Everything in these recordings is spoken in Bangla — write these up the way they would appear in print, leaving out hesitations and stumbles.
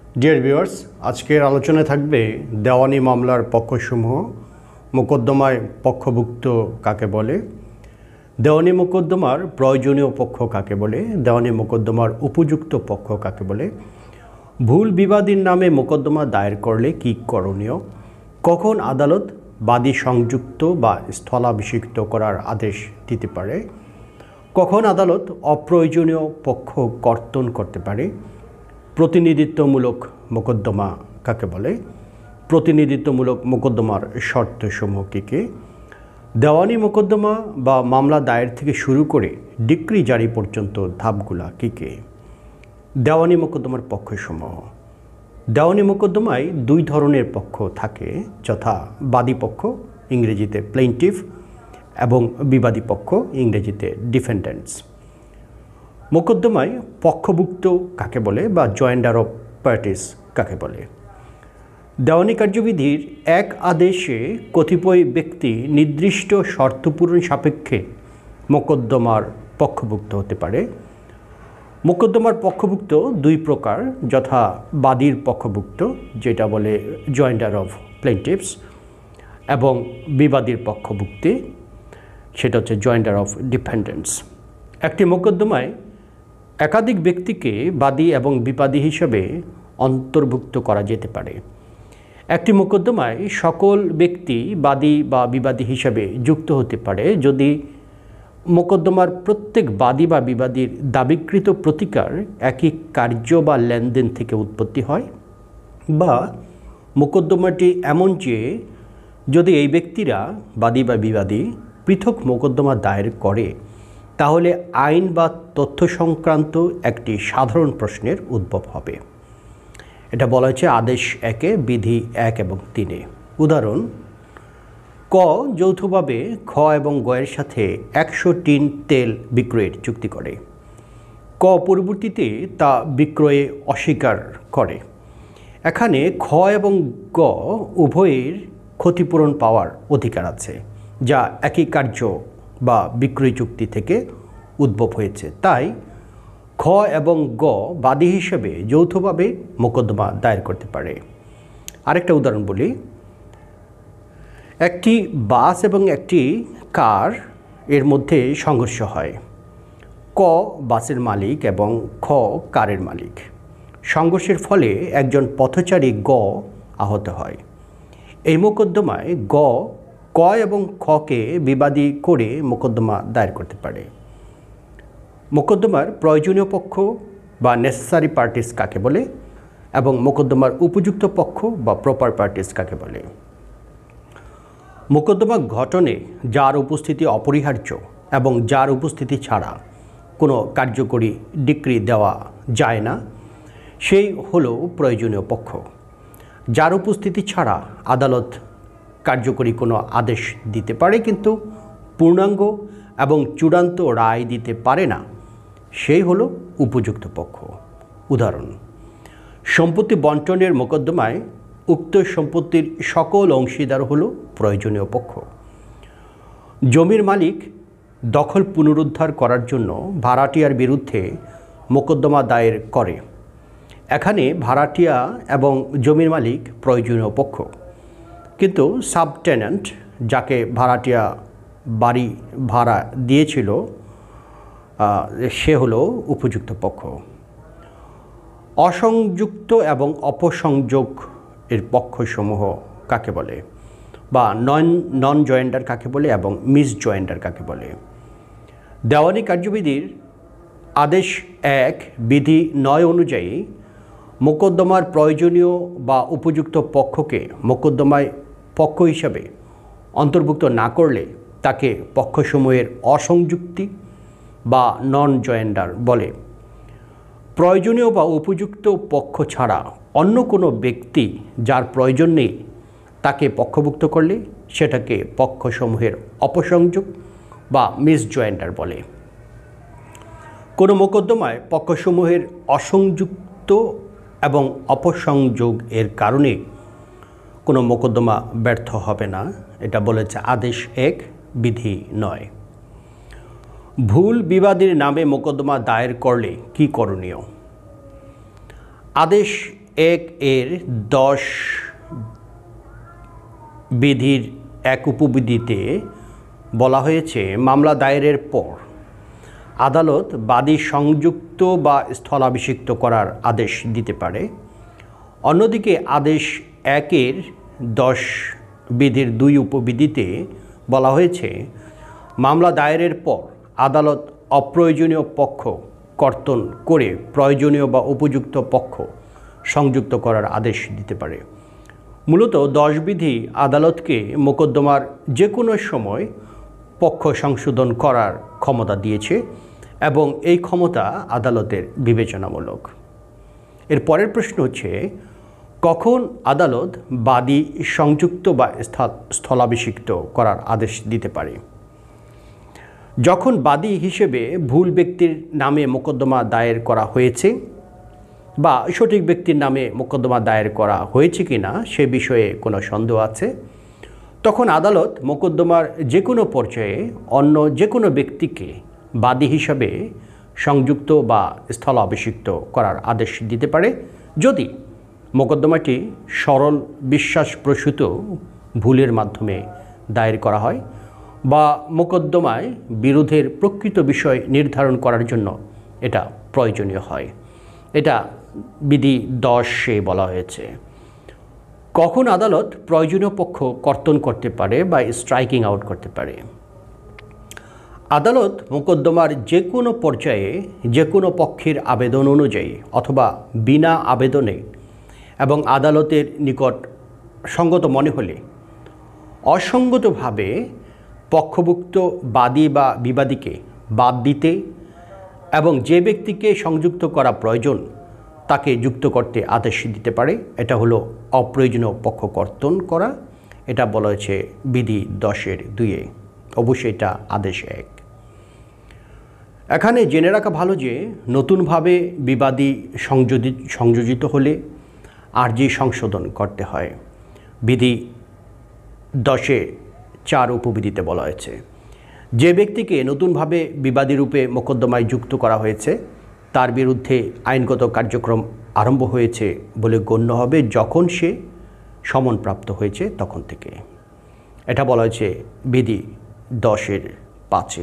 ডিয়ার ভিউয়ার্স, আজকের আলোচনায় থাকবে দেওয়ানি মামলার পক্ষসমূহ, মোকদ্দমায় পক্ষভুক্ত কাকে বলে, দেওয়ানি মোকদ্দমার প্রয়োজনীয় পক্ষ কাকে বলে, দেওয়ানি মোকদ্দমার উপযুক্ত পক্ষ কাকে বলে, ভুল বিবাদীর নামে মোকদ্দমা দায়ের করলে কী করণীয়, কখন আদালত বাদী সংযুক্ত বা স্থলাভিষিক্ত করার আদেশ দিতে পারে, কখন আদালত অপ্রয়োজনীয় পক্ষ কর্তন করতে পারে, প্রতিনিধিত্বমূলক মোকদ্দমা কাকে বলে, প্রতিনিধিত্বমূলক মোকদ্দমার শর্তসমূহ কী কী, দেওয়ানি মোকদ্দমা বা মামলা দায়ের থেকে শুরু করে ডিক্রি জারি পর্যন্ত ধাপগুলা কী কী। দেওয়ানি মোকদ্দমার পক্ষসমূহ। দেওয়ানি মোকদ্দমায় দুই ধরনের পক্ষ থাকে, যথা বাদী পক্ষ, ইংরেজিতে প্লেইন্টিফ, এবং বিবাদী পক্ষ, ইংরেজিতে ডিফেন্ডেন্টস। মোকদ্দমায় পক্ষভুক্ত কাকে বলে বা জয়েন্ডার অফ পার্টিস কাকে বলে। দেওয়ানি কার্যবিধির এক আদেশে কতিপয় ব্যক্তি নির্দিষ্ট শর্ত পূরণ সাপেক্ষে মোকদ্দমার পক্ষভুক্ত হতে পারে। মোকদ্দমার পক্ষভুক্ত দুই প্রকার, যথা বাদীর পক্ষভুক্ত, যেটা বলে জয়েন্ডার অফ প্লেইন্টিফস, এবং বিবাদীর পক্ষভুক্তি, সেটা হচ্ছে জয়েন্ডার অফ ডিফেন্ডেন্টস। একটি মোকদ্দমায় একাধিক ব্যক্তিকে বাদী এবং বিবাদী হিসেবে অন্তর্ভুক্ত করা যেতে পারে। একটি মোকদ্দমায় সকল ব্যক্তি বাদী বা বিবাদী হিসেবে যুক্ত হতে পারে যদি মোকদ্দমার প্রত্যেক বাদী বা বিবাদীর দাবিকৃত প্রতিকার একই কার্য বা লেনদেন থেকে উৎপত্তি হয়, বা মোকদ্দমাটি এমন যে যদি এই ব্যক্তিরা বাদী বা বিবাদী পৃথক মোকদ্দমা দায়ের করে তাহলে আইন বা তথ্য সংক্রান্ত একটি সাধারণ প্রশ্নের উদ্ভব হবে। এটা বলা হয়েছে আদেশ 1-এ, বিধি 1 এবং 3-এ। উদাহরণ: ক যৌথভাবে খ এবং গ এর সাথে 100 টিন তেল বিক্রয়ের চুক্তি করে। ক পরবর্তীতে তা বিক্রয়ে অস্বীকার করে। এখানে খ এবং গ উভয়ের ক্ষতিপূরণ পাওয়ার অধিকার আছে, যা একই কার্য বা বিক্রয় চুক্তি থেকে উদ্ভব হয়েছে। তাই খ এবং গ বাদী হিসেবে যৌথভাবে মোকদ্দমা দায়ের করতে পারে। আরেকটা উদাহরণ বলি: একটি বাস এবং একটি কার এর মধ্যে সংঘর্ষ হয়। ক বাসের মালিক এবং খ কারের মালিক। সংঘর্ষের ফলে একজন পথচারী গ আহত হয়। এই মোকদ্দমায় গ ক এবং খকে বিবাদী করে মোকদ্দমা দায়ের করতে পারে। মোকদ্দমার প্রয়োজনীয় পক্ষ বা নেসেসারি পার্টিস কাকে বলে এবং মোকদ্দমার উপযুক্ত পক্ষ বা প্রপার পার্টিস কাকে বলে। মোকদ্দমা গঠনে যার উপস্থিতি অপরিহার্য এবং যার উপস্থিতি ছাড়া কোনো কার্যকরী ডিক্রি দেওয়া যায় না, সেই হলো প্রয়োজনীয় পক্ষ। যার উপস্থিতি ছাড়া আদালত কার্যকরী কোনো আদেশ দিতে পারে কিন্তু পূর্ণাঙ্গ এবং চূড়ান্ত রায় দিতে পারে না, সেই হলো উপযুক্ত পক্ষ। উদাহরণ: সম্পত্তি বণ্টনের মোকদ্দমায় উক্ত সম্পত্তির সকল অংশীদার হলো প্রয়োজনীয় পক্ষ। জমির মালিক দখল পুনরুদ্ধার করার জন্য ভাড়াটিয়ার বিরুদ্ধে মোকদ্দমা দায়ের করে। এখানে ভাড়াটিয়া এবং জমির মালিক প্রয়োজনীয় পক্ষ, কিন্তু সাবটেন্যান্ট, যাকে ভাড়াটিয়া বাড়ি ভাড়া দিয়েছিল, সে হলো উপযুক্ত পক্ষ। অসংযুক্ত এবং অপসংযোগ এর পক্ষসমূহ কাকে বলে, বা নন জয়েন্ডার কাকে বলে এবং মিস জয়েন্ডার কাকে বলে। দেওয়ানি কার্যবিধির আদেশ 1 বিধি 9 অনুযায়ী মোকদ্দমার প্রয়োজনীয় বা উপযুক্ত পক্ষকে মোকদ্দমায় পক্ষ হিসাবে অন্তর্ভুক্ত না করলে তাকে পক্ষসমূহের অসংযুক্তি বা নন জয়েন্ডার বলে। প্রয়োজনীয় বা উপযুক্ত পক্ষ ছাড়া অন্য কোনো ব্যক্তি যার প্রয়োজন নেই তাকে পক্ষভুক্ত করলে সেটাকে পক্ষসমূহের অপসংযোগ বা মিস জয়েন্ডার বলে। কোনো মোকদ্দমায় পক্ষসমূহের অসংযুক্ত এবং অপসংযোগ এর কারণে কোনো মোকদ্দমা ব্যর্থ হবে না, এটা বলেছে আদেশ 1 বিধি 9। ভুল বিবাদীর নামে মোকদ্দমা দায়ের করলে কি করণীয়? আদেশ 1 এর 10 বিধির এক উপবিধিতে বলা হয়েছে মামলা দায়েরের পর আদালত বাদী সংযুক্ত বা স্থলাভিষিক্ত করার আদেশ দিতে পারে। অন্যদিকে আদেশ 1 এর 10 বিধির 2 উপবিধিতে বলা হয়েছে মামলা দায়েরের পর আদালত অপ্রয়োজনীয় পক্ষ কর্তন করে প্রয়োজনীয় বা উপযুক্ত পক্ষ সংযুক্ত করার আদেশ দিতে পারে। মূলত 10 বিধি আদালতকে মোকদ্দমার যে কোনো সময় পক্ষ সংশোধন করার ক্ষমতা দিয়েছে এবং এই ক্ষমতা আদালতের বিবেচনামূলক। এর পরের প্রশ্ন হচ্ছে, কখন আদালত বাদী সংযুক্ত বা স্থলাভিষিক্ত করার আদেশ দিতে পারে? যখন বাদী হিসেবে ভুল ব্যক্তির নামে মোকদ্দমা দায়ের করা হয়েছে বা সঠিক ব্যক্তির নামে মোকদ্দমা দায়ের করা হয়েছে কিনা সে বিষয়ে কোনো সন্দেহ আছে, তখন আদালত মোকদ্দমার যে কোনো পর্যায়ে অন্য যে কোনো ব্যক্তিকে বাদী হিসাবে সংযুক্ত বা স্থলাভিষিক্ত করার আদেশ দিতে পারে যদি মোকদ্দমাটি সরল বিশ্বাসপ্রসূত ভুলের মাধ্যমে দায়ের করা হয় বা মোকদ্দমায় বিরোধের প্রকৃত বিষয় নির্ধারণ করার জন্য এটা প্রয়োজনীয় হয়। এটা বিধি 10-এ বলা হয়েছে। কখন আদালত প্রয়োজনীয় পক্ষ কর্তন করতে পারে বা স্ট্রাইকিং আউট করতে পারে? আদালত মোকদ্দমার যে কোনো পর্যায়ে যে কোনো পক্ষের আবেদন অনুযায়ী অথবা বিনা আবেদনে এবং আদালতের নিকট সঙ্গত মনে হলে অসঙ্গতভাবে পক্ষভুক্ত বাদী বা বিবাদীকে বাদ দিতে এবং যে ব্যক্তিকে সংযুক্ত করা প্রয়োজন তাকে যুক্ত করতে আদেশ দিতে পারে। এটা হলো অপ্রয়োজনীয় পক্ষ কর্তন করা। এটা বলা হয়েছে বিধি 10-এর 2-এ। অবশ্যই এটা আদেশ 1। এখানে জেনে রাখা ভালো যে নতুনভাবে বিবাদী সংযোজিত হলে আর্জি সংশোধন করতে হয়। বিধি 10-4 উপবিধিতে বলা হয়েছে যে ব্যক্তিকে নতুনভাবে বিবাদী রূপে মোকদ্দমায় যুক্ত করা হয়েছে তার বিরুদ্ধে আইনগত কার্যক্রম আরম্ভ হয়েছে বলে গণ্য হবে যখন সে সমনপ্রাপ্ত হয়েছে তখন থেকে। এটা বলা হয়েছে বিধি 10-এর 5-এ।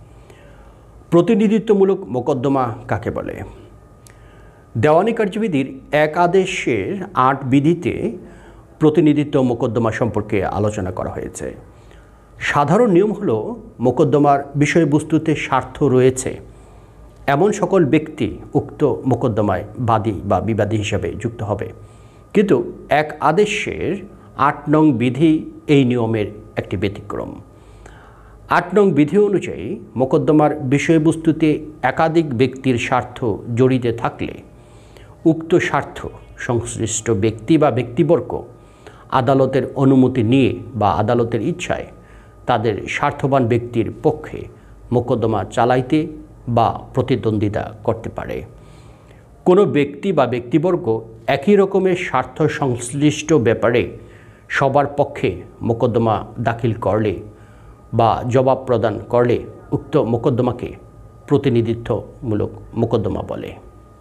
প্রতিনিধিত্বমূলক মোকদ্দমা কাকে বলে? দেওয়ানি কার্যবিধির 1 আদেশের 8 বিধিতে প্রতিনিধিত্ব মোকদ্দমা সম্পর্কে আলোচনা করা হয়েছে। সাধারণ নিয়ম হলো মোকদ্দমার বিষয়বস্তুতে স্বার্থ রয়েছে এমন সকল ব্যক্তি উক্ত মোকদ্দমায় বাদী বা বিবাদী হিসাবে যুক্ত হবে, কিন্তু 1 আদেশের 8 নং বিধি এই নিয়মের একটি ব্যতিক্রম। 8 নং বিধি অনুযায়ী মোকদ্দমার বিষয়বস্তুতে একাধিক ব্যক্তির স্বার্থ জড়িত থাকলে উক্ত স্বার্থ সংশ্লিষ্ট ব্যক্তি বা ব্যক্তিবর্গ আদালতের অনুমতি নিয়ে বা আদালতের ইচ্ছায় তাদের স্বার্থবান ব্যক্তির পক্ষে মোকদ্দমা চালাইতে বা প্রতিদ্বন্দ্বিতা করতে পারে। কোনো ব্যক্তি বা ব্যক্তিবর্গ একই রকমের স্বার্থ সংশ্লিষ্ট ব্যাপারে সবার পক্ষে মোকদ্দমা দাখিল করলে বা জবাব প্রদান করলে উক্ত মোকদ্দমাকে প্রতিনিধিত্বমূলক মোকদ্দমা বলে।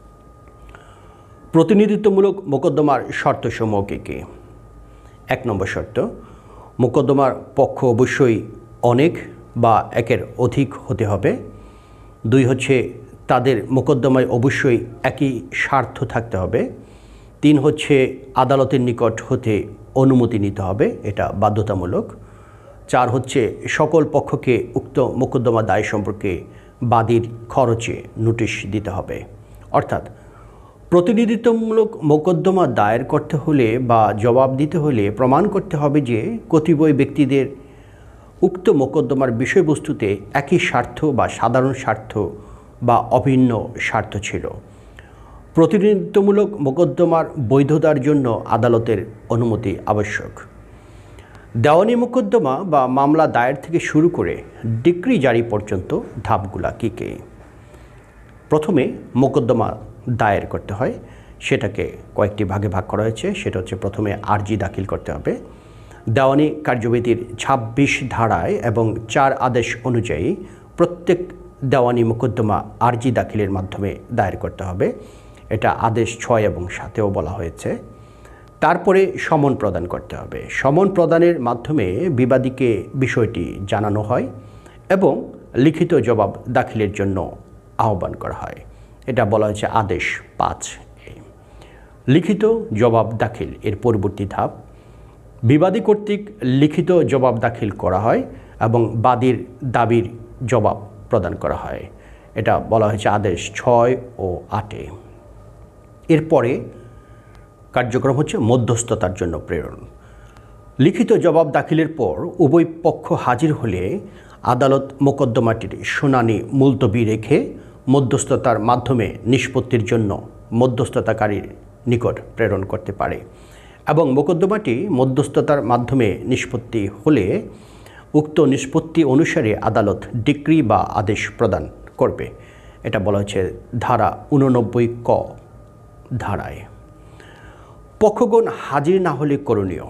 প্রতিনিধিত্বমূলক মোকদ্দমার শর্তসমূহ কি? 1 নম্বর শর্ত, মোকদ্দমার পক্ষ অবশ্যই অনেক বা একের অধিক হতে হবে। 2 হচ্ছে তাদের মোকদ্দমায় অবশ্যই একই স্বার্থ থাকতে হবে। 3 হচ্ছে আদালতের নিকট হতে অনুমতি নিতে হবে, এটা বাধ্যতামূলক। 4 হচ্ছে সকল পক্ষকে উক্ত মোকদ্দমা দায় সম্পর্কে বাদীর খরচে নোটিশ দিতে হবে। অর্থাৎ প্রতিনিধিত্বমূলক মোকদ্দমা দায়ের করতে হলে বা জবাব দিতে হলে প্রমাণ করতে হবে যে কতিপয় ব্যক্তিদের উক্ত মোকদ্দমার বিষয়বস্তুতে একই স্বার্থ বা সাধারণ স্বার্থ বা অভিন্ন স্বার্থ ছিল। প্রতিনিধিত্বমূলক মোকদ্দমার বৈধতার জন্য আদালতের অনুমতি আবশ্যক। দেওয়ানি মোকদ্দমা বা মামলা দায়ের থেকে শুরু করে ডিক্রি জারি পর্যন্ত ধাপগুলা কী কী? প্রথমে মোকদ্দমা দায়ের করতে হয়, সেটাকে কয়েকটি ভাগে ভাগ করা হয়েছে। সেটা হচ্ছে প্রথমে আর্জি দাখিল করতে হবে। দেওয়ানি কার্যবিধির 26 ধারায় এবং 4 আদেশ অনুযায়ী প্রত্যেক দেওয়ানি মোকদ্দমা আর্জি দাখিলের মাধ্যমে দায়ের করতে হবে। এটা আদেশ 6 এবং 7-এও বলা হয়েছে। তারপরে সমন প্রদান করতে হবে। সমন প্রদানের মাধ্যমে বিবাদীকে বিষয়টি জানানো হয় এবং লিখিত জবাব দাখিলের জন্য আহ্বান করা হয়। এটা বলা হয়েছে আদেশ 5। লিখিত জবাব দাখিল এর পরবর্তী ধাপ। বিবাদী কর্তৃক লিখিত জবাব দাখিল করা হয় এবং বাদীর দাবির জবাব প্রদান করা হয়। এটা বলা হয়েছে আদেশ 6 ও 8-এ। এরপরে কার্যক্রম হচ্ছে মধ্যস্থতার জন্য প্রেরণ। লিখিত জবাব দাখিলের পর উভয় পক্ষ হাজির হলে আদালত মোকদ্দমাটির শুনানি মুলতবি রেখে মধ্যস্থতার মাধ্যমে নিষ্পত্তির জন্য মধ্যস্থতাকারীর নিকট প্রেরণ করতে পারে এবং মোকদ্দমাটি মধ্যস্থতার মাধ্যমে নিষ্পত্তি হলে উক্ত নিষ্পত্তি অনুসারে আদালত ডিক্রি বা আদেশ প্রদান করবে। এটা বলা হয়েছে ধারা 89 ক ধারায়। পক্ষগণ হাজির না হলে করণীয়।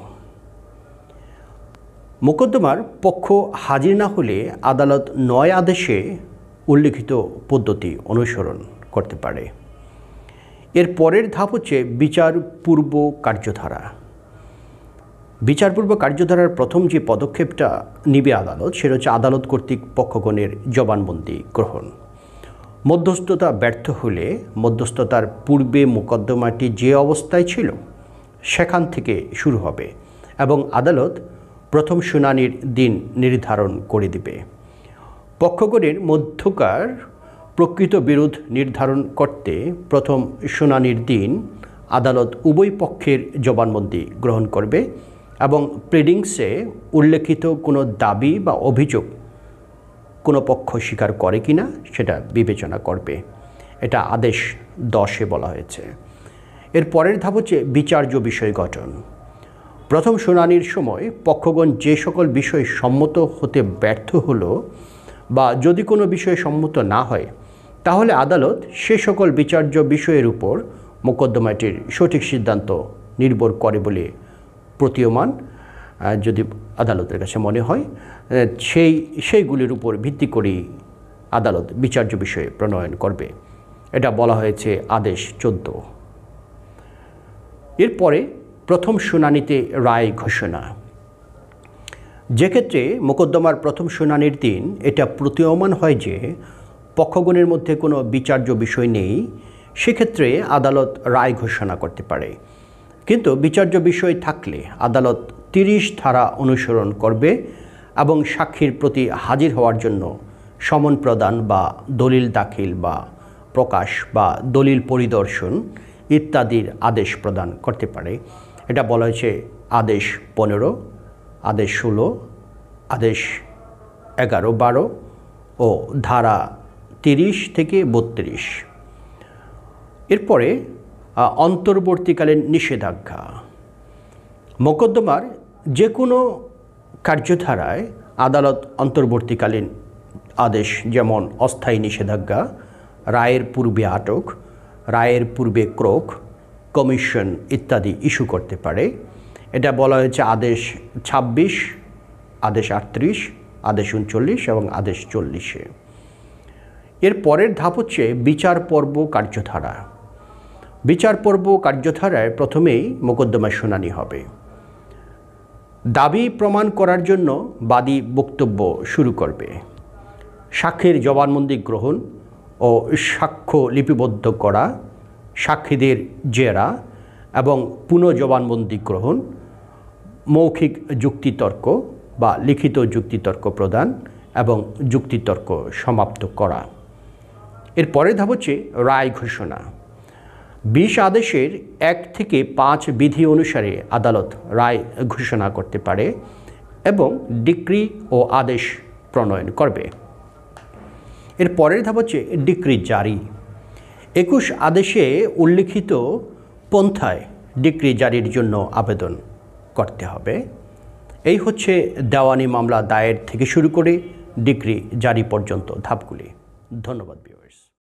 মোকদ্দমার পক্ষ হাজির না হলে আদালত 9 আদেশে উল্লিখিত পদ্ধতি অনুসরণ করতে পারে। এর পরের ধাপ হচ্ছে বিচারপূর্ব কার্যধারা। বিচারপূর্ব কার্যধারার প্রথম যে পদক্ষেপটা নিবে আদালত, সেটা হচ্ছে আদালত কর্তৃক পক্ষগণের জবানবন্দি গ্রহণ। মধ্যস্থতা ব্যর্থ হলে মধ্যস্থতার পূর্বে মোকদ্দমাটি যে অবস্থায় ছিল সেখান থেকে শুরু হবে এবং আদালত প্রথম শুনানির দিন নির্ধারণ করে দিবে। পক্ষগণের মধ্যকার প্রকৃত বিরোধ নির্ধারণ করতে প্রথম শুনানির দিন আদালত উভয় পক্ষের জবানবন্দি গ্রহণ করবে এবং প্লেডিংসে উল্লেখিত কোনো দাবি বা অভিযোগ কোনো পক্ষ স্বীকার করে কিনা সেটা বিবেচনা করবে। এটা আদেশ 10-এ বলা হয়েছে। এর পরের ধাপ হচ্ছে বিচার্য বিষয় গঠন। প্রথম শুনানির সময় পক্ষগণ যে সকল বিষয় সম্মত হতে ব্যর্থ হলো বা যদি কোনো বিষয়ে সম্মত না হয় তাহলে আদালত সে সকল বিচার্য বিষয়ের উপর মোকদ্দমাটির সঠিক সিদ্ধান্ত নির্ভর করে বলে প্রতীয়মান যদি আদালতের কাছে মনে হয় সেইগুলির উপর ভিত্তি করেই আদালত বিচার্য বিষয়ে প্রণয়ন করবে। এটা বলা হয়েছে আদেশ 14। এরপরে প্রথম শুনানিতে রায় ঘোষণা। যে ক্ষেত্রে মোকদ্দমার প্রথম শুনানির দিন এটা প্রতীয়মান হয় যে পক্ষগণের মধ্যে কোনো বিচার্য বিষয় নেই, সেক্ষেত্রে আদালত রায় ঘোষণা করতে পারে। কিন্তু বিচার্য বিষয় থাকলে আদালত 30 ধারা অনুসরণ করবে এবং সাক্ষীর প্রতি হাজির হওয়ার জন্য সমন প্রদান বা দলিল দাখিল বা প্রকাশ বা দলিল পরিদর্শন ইত্যাদির আদেশ প্রদান করতে পারে। এটা বলা হয়েছে আদেশ 15, আদেশ 16, আদেশ 11, 12 ও ধারা 30 থেকে 32। এরপরে অন্তর্বর্তীকালীন নিষেধাজ্ঞা। মোকদ্দমার যে কোনো কার্যধারায় আদালত অন্তর্বর্তীকালীন আদেশ যেমন অস্থায়ী নিষেধাজ্ঞা, রায়ের পূর্বে আটক, রায়ের পূর্বে ক্রোক, কমিশন ইত্যাদি ইস্যু করতে পারে। এটা বলা হয়েছে আদেশ 26, আদেশ 38, আদেশ 39 এবং আদেশ 40-এ। এর পরের ধাপ হচ্ছে বিচার পর্ব কার্যধারা। বিচার পর্ব কার্যধারায় প্রথমেই মোকদ্দমার শুনানি হবে। দাবি প্রমাণ করার জন্য বাদী বক্তব্য শুরু করবে। সাক্ষীর জবানবন্দি গ্রহণ ও সাক্ষ্য লিপিবদ্ধ করা, সাক্ষীদের জেরা এবং পুনঃজবানবন্দি গ্রহণ, মৌখিক যুক্তিতর্ক বা লিখিত যুক্তিতর্ক প্রদান এবং যুক্তিতর্ক সমাপ্ত করা। এর পরের ধাপ হচ্ছে রায় ঘোষণা। 20 আদেশের 1 থেকে 5 বিধি অনুসারে আদালত রায় ঘোষণা করতে পারে এবং ডিক্রি ও আদেশ প্রণয়ন করবে। এর পরের ধাপ হচ্ছে ডিক্রি জারি। 21 আদেশে উল্লিখিত পন্থায় ডিক্রি জারির জন্য আবেদন করতে হবে। এই হচ্ছে দেওয়ানি মামলা দায়ের থেকে শুরু করে ডিক্রি জারি পর্যন্ত ধাপগুলি। ধন্যবাদ।